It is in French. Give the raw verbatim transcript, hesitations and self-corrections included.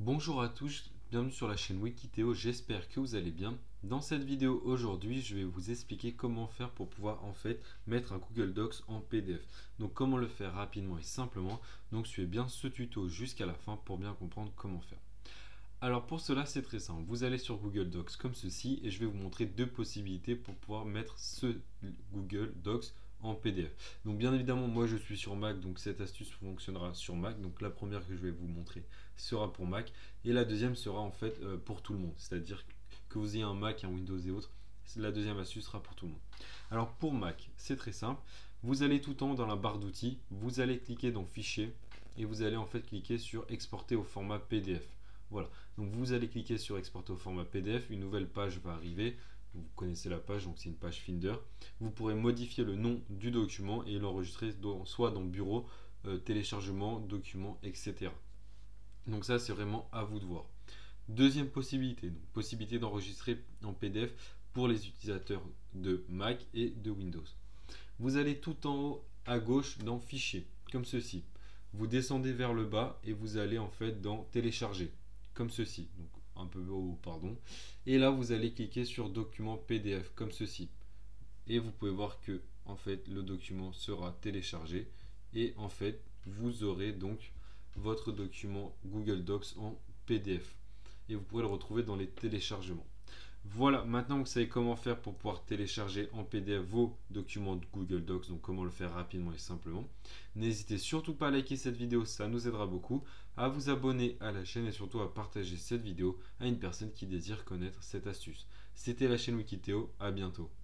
Bonjour à tous, bienvenue sur la chaîne Wikithéo, j'espère que vous allez bien. Dans cette vidéo aujourd'hui, je vais vous expliquer comment faire pour pouvoir en fait mettre un Google Docs en P D F. Donc comment le faire rapidement et simplement. Donc suivez bien ce tuto jusqu'à la fin pour bien comprendre comment faire. Alors pour cela c'est très simple, vous allez sur Google Docs comme ceci et je vais vous montrer deux possibilités pour pouvoir mettre ce Google Docs en P D F. Donc bien évidemment moi je suis sur Mac, donc cette astuce fonctionnera sur Mac. Donc la première que je vais vous montrer sera pour Mac et la deuxième sera en fait euh, pour tout le monde, c'est-à-dire que vous ayez un Mac, un Windows et autres, la deuxième astuce sera pour tout le monde. Alors pour Mac c'est très simple, vous allez tout en haut dans la barre d'outils, vous allez cliquer dans Fichier et vous allez en fait cliquer sur Exporter au format P D F. Voilà, donc vous allez cliquer sur exporter au format P D F, une nouvelle page va arriver, vous connaissez la page, donc c'est une page Finder. Vous pourrez modifier le nom du document et l'enregistrer soit dans Bureau, euh, téléchargement, document, et cetera. Donc ça c'est vraiment à vous de voir. Deuxième possibilité, donc possibilité d'enregistrer en P D F pour les utilisateurs de Mac et de Windows. Vous allez tout en haut à gauche dans Fichier, comme ceci. Vous descendez vers le bas et vous allez en fait dans Télécharger, comme ceci, donc un peu haut, pardon. Et là, vous allez cliquer sur Document P D F, comme ceci. Et vous pouvez voir que en fait le document sera téléchargé et en fait vous aurez donc votre document Google Docs en P D F et vous pourrez le retrouver dans les téléchargements. Voilà, maintenant vous savez comment faire pour pouvoir télécharger en P D F vos documents de Google Docs, donc comment le faire rapidement et simplement. N'hésitez surtout pas à liker cette vidéo, ça nous aidera beaucoup, à vous abonner à la chaîne et surtout à partager cette vidéo à une personne qui désire connaître cette astuce. C'était la chaîne Wikithéo, à bientôt.